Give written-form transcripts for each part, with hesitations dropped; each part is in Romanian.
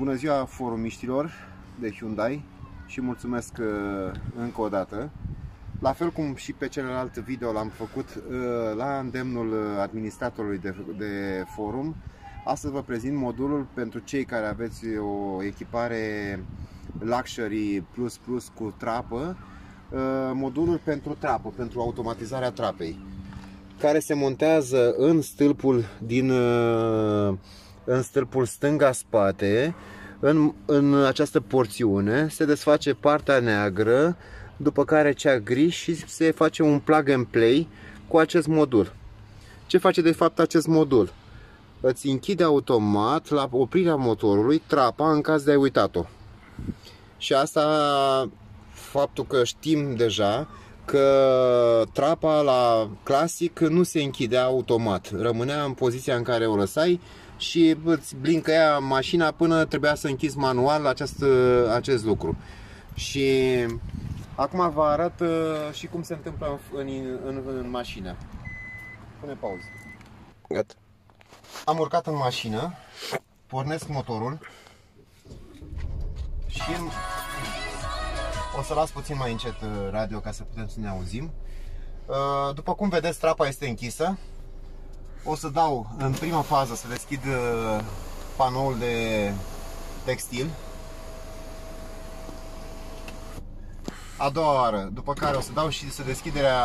Bună ziua forumiștilor de Hyundai și mulțumesc încă o dată. La fel cum și pe celălalt video l-am făcut la îndemnul administratorului de forum, astăzi vă prezint modulul pentru cei care aveți o echipare Luxury Plus cu trapă, modulul pentru trapă, pentru automatizarea trapei, care se montează în stâlpul în stâlpul stânga-spate. În această porțiune se desface partea neagră, după care cea gri, și se face un plug and play cu acest modul. Ce face de fapt acest modul? Îți închide automat la oprirea motorului trapa în caz de ai uitat-o. Și asta, faptul că știm deja că trapa la clasic nu se închidea automat, rămânea în poziția în care o lăsai și îți blincăia mașina până trebuia să închizi manual acest lucru. Și acum vă arăt și cum se întâmplă în mașină. Pune pauză. Gata. Am urcat în mașină, pornesc motorul și o să las puțin mai încet radio ca să putem să ne auzim. După cum vedeți, trapa este închisă. O să dau în prima fază să deschid panoul de textil. A doua oară, după care o să dau și să deschiderea.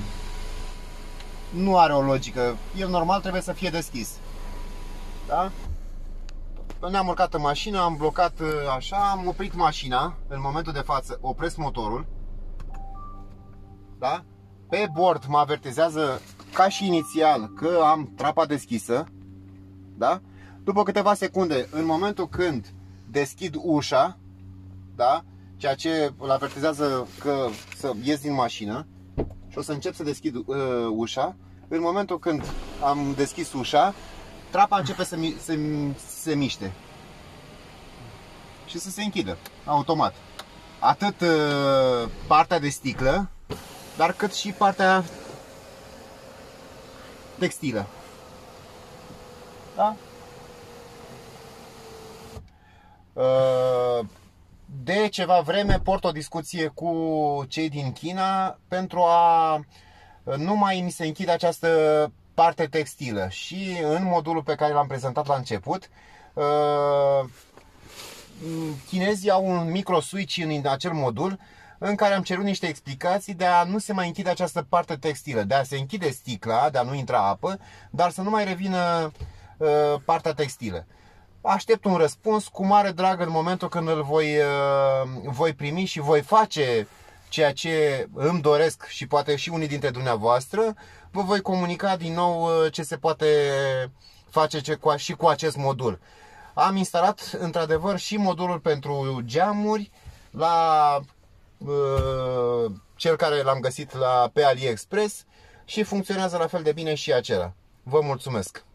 Nu are o logică, el normal trebuie să fie deschis. Da? Ne-am urcat în mașină, am blocat așa, am oprit mașina. În momentul de față opresc motorul. Da? Pe bord mă avertizează ca și inițial că am trapa deschisă. Da? După câteva secunde, în momentul când deschid ușa, da? Ceea ce îl avertizează că să ies din mașină, și o să încep să deschid ușa. În momentul când am deschis ușa, trapa începe să se miște și să se închidă automat. Atât partea de sticlă, dar cât și partea textilă. Da? De ceva vreme port o discuție cu cei din China pentru a nu mai mi se închide această parte textilă. Și în modulul pe care l-am prezentat la început, chinezii au un micro switch în acel modul în care am cerut niște explicații de a nu se mai închide această parte textilă, de a se închide sticla, de a nu intra apă, dar să nu mai revină partea textilă. Aștept un răspuns cu mare drag în momentul când îl voi primi și voi face ceea ce îmi doresc și poate și unii dintre dumneavoastră. Vă voi comunica din nou ce se poate face și cu acest modul. Am instalat într-adevăr și modulul pentru geamuri la cel care l-am găsit pe AliExpress și funcționează la fel de bine și acela. Vă mulțumesc!